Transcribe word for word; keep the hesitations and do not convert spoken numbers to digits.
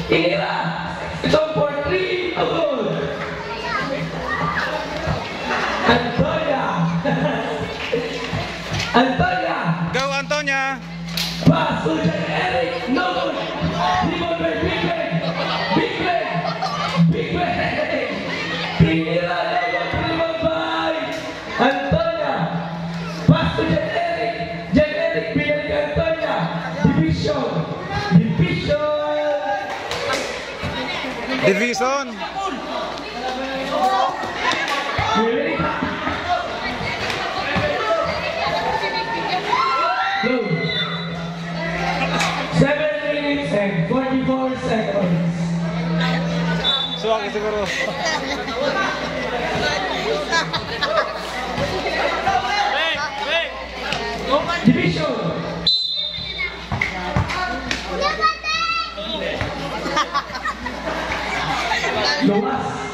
Ira. Ito for three. Agol. Antonia. Antonia. Go, Antonia. Pass to Eric. No good. Limon by Big Leg. Big Leg. Big Leg. Ira. Limon by Antonia. Pass to Eric. Eric. Bigyan ni Antonia. Division. Division. Division. Ready? Go. Seven minutes and forty-four seconds. Suwak siguro. Division. Lumas.